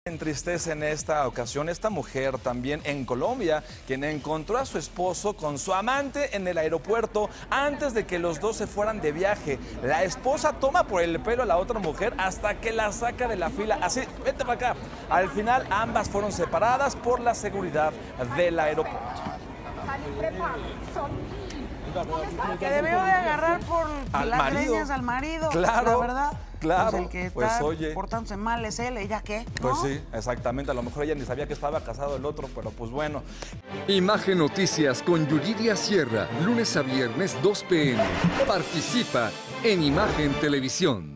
Entristece en esta ocasión esta mujer también en Colombia, quien encontró a su esposo con su amante en el aeropuerto antes de que los dos se fueran de viaje. La esposa toma por el pelo a la otra mujer hasta que la saca de la fila. Así, vete para acá. Al final ambas fueron separadas por la seguridad del aeropuerto. Que debió de agarrar por las greñas al marido, claro, la verdad. Claro, pues el que está portándose mal es él, ¿ella qué? ¿No? Pues sí, exactamente, a lo mejor ella ni sabía que estaba casado el otro, pero pues bueno. Imagen Noticias con Yuridia Sierra, lunes a viernes 2 p.m. Participa en Imagen Televisión.